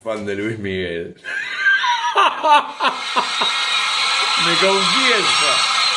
Fan de Luis Miguel. Me confiesa.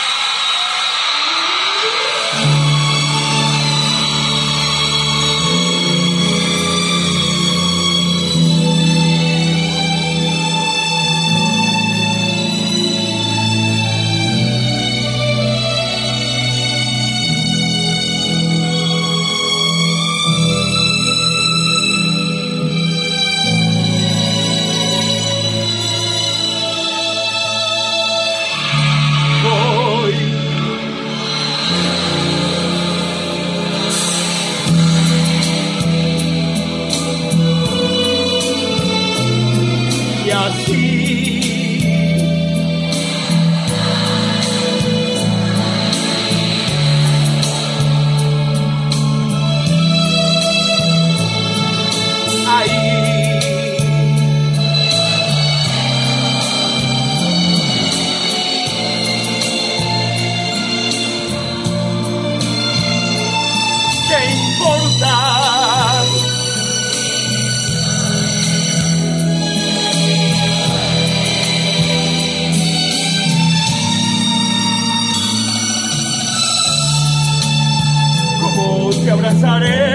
Te abrazaré,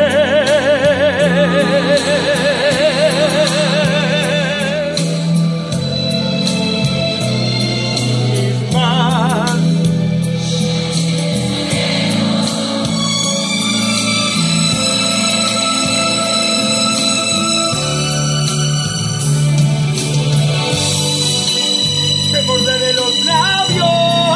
mis manos, te morderé los labios.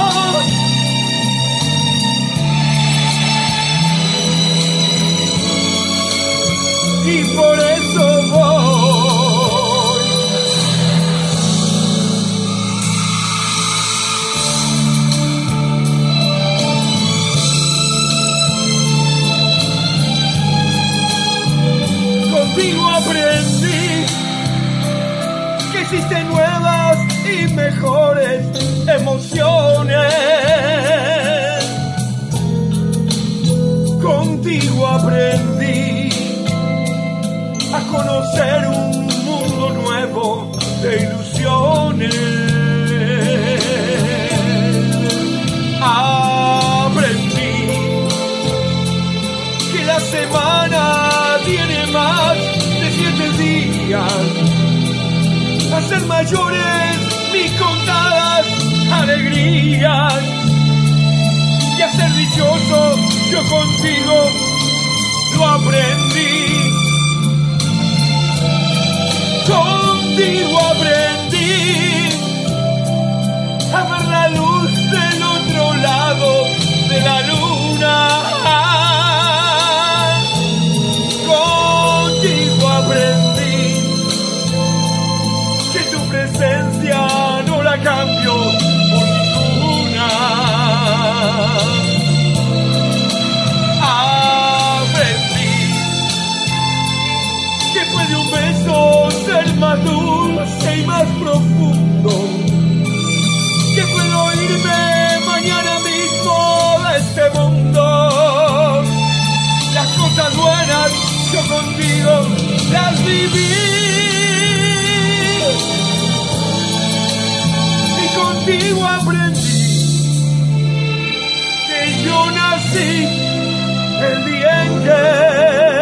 Y por eso voy contigo. Aprendí que existen nuevas y mejores emociones. Contigo aprendí a conocer un mundo nuevo de ilusiones. Aprendí que la semana tiene más de 7 días, a ser mayores mis contadas alegrías, y a ser dichoso yo contigo lo aprendí. Contigo aprendí a ver la luz del otro lado de la luna. Contigo aprendí que tu presencia no la cambio por ninguna. Aprendí que puede un beso ser más dulce y más profundo, que puedo irme mañana mismo de este mundo. Las cosas buenas yo contigo las viví, y contigo aprendí que yo nací el día en que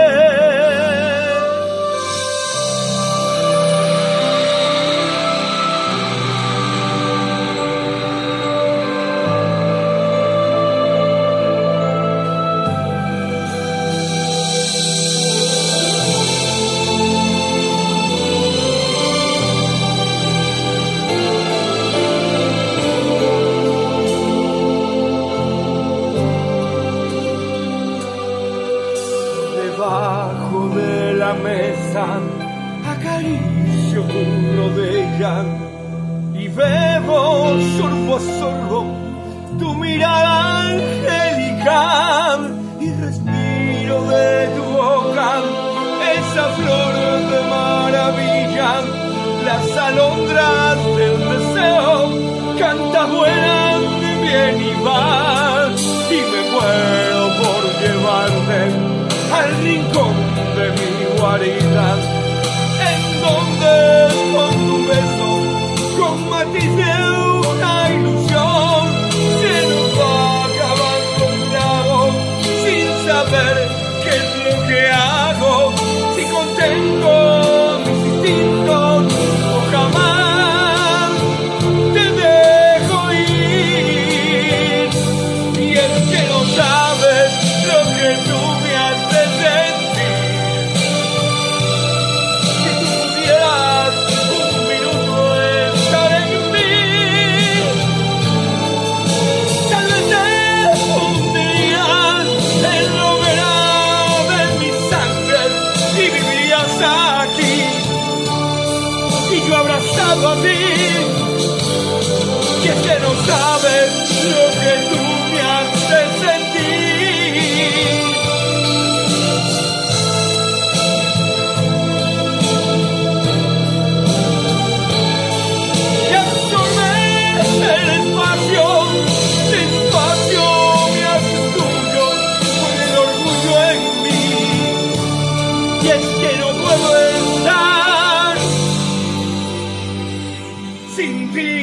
debajo de la mesa acaricio tu rodilla y bebo sorbo a sorbo tu mirada angelical, y respiro de tu boca esa flor de maravilla. Las alondras del deseo cantas buenas de bien y mal, y me muero por llevarte al rincón de mi guarida, en donde amado así. Y es que no sabes lo que tú me haces sentir. Y absorbes el espacio, despacio me haces tuyo, con el orgullo en mí. Y es que no puedo estar sin ti.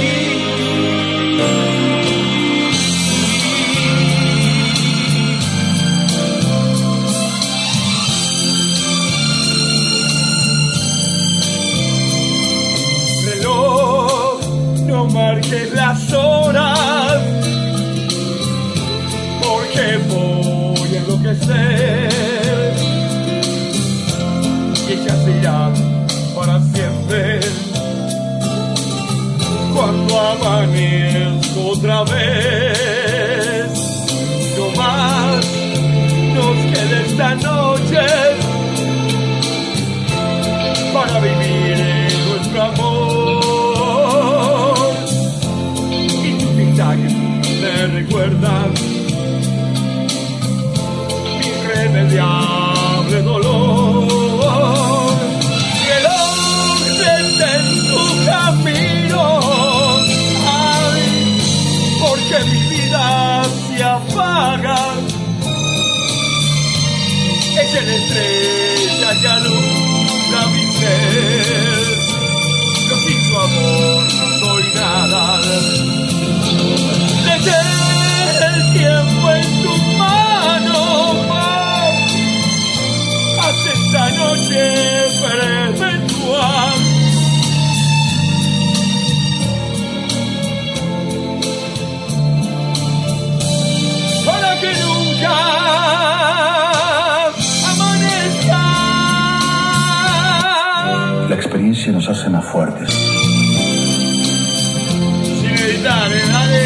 Reloj, no marques las horas, porque voy a enloquecer y ellas se irán para siempre. Cuando amanezco otra vez, no más nos queda esta noche para vivir nuestro amor. Y tu pintag me recuerda mi irremediable dolor. Reloj, detén tu camino, ay, porque mi vida se apaga. Es la estrella que alumbra mi ser. Yo sin su amor no soy nada. Detén el tiempo en tus manos, haz esta noche perpetua. Para que nunca amanezca. La experiencia nos hace más fuertes. Sin editar, dale.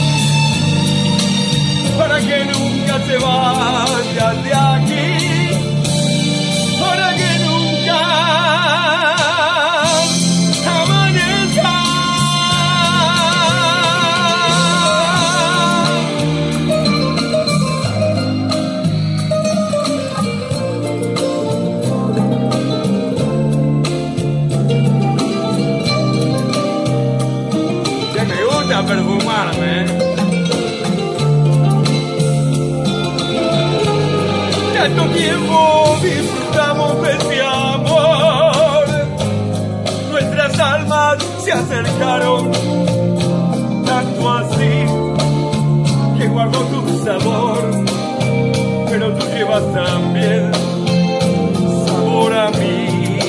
Para que nunca te vayas de aquí. Para que nunca amanezca. Que me gusta perfumarme, Tanto tiempo disfrutamos de este amor. Nuestras almas se acercaron tanto así que guardo tu sabor, pero tú llevas también sabor a mí.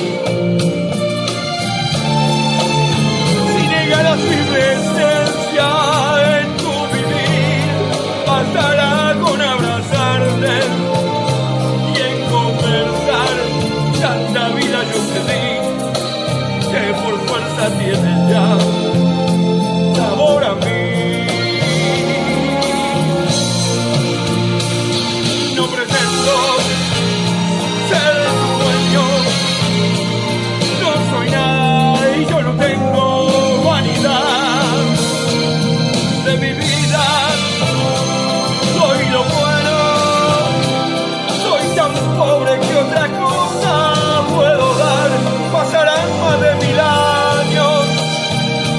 Si negaras mi presencia en tu vivir, bastará con abrazarte y en conversar. Tanta vida yo te di que por fuerza tienes ya sabor a mí. No pretendo ser tu dueño, no soy nada y yo no tengo vanidad de mi vida. Soy lo bueno, soy tan pobre que otra cosa puedo dar. Pasarán más de 1000 años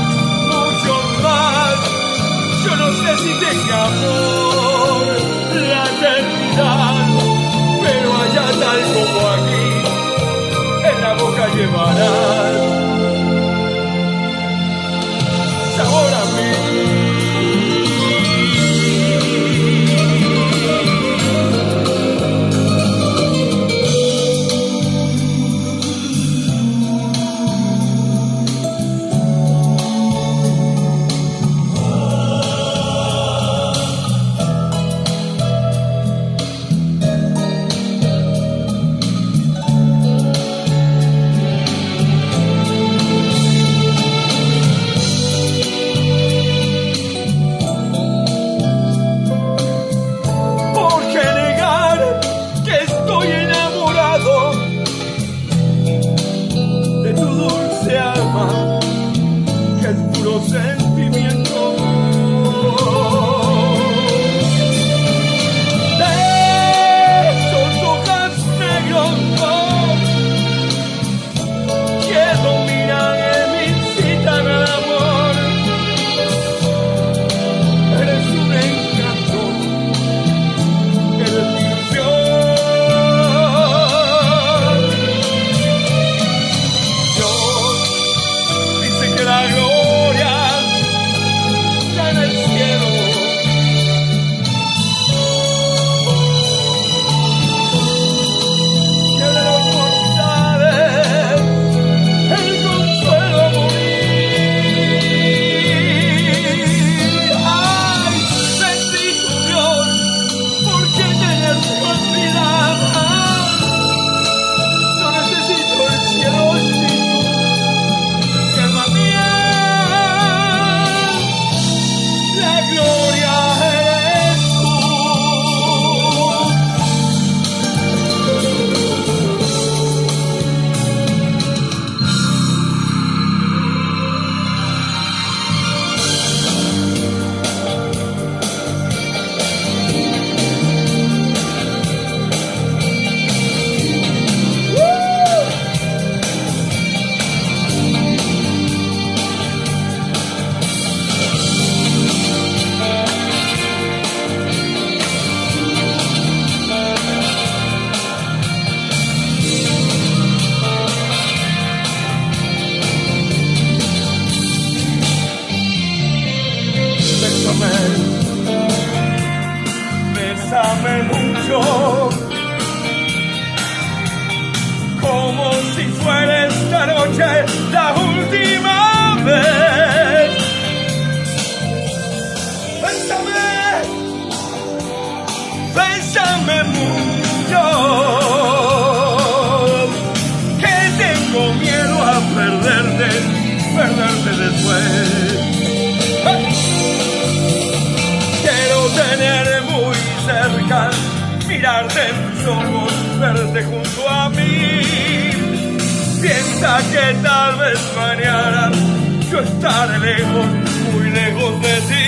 piensa que tal vez mañana yo estaré lejos, muy lejos de ti.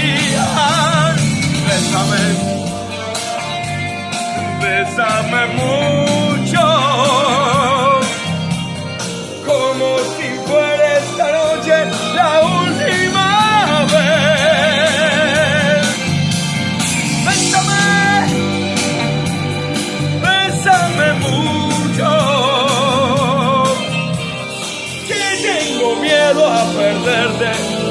Bésame, bésame mucho, como si fuera esta noche la última vez. Bésame, bésame mucho, que tengo miedo a perderte.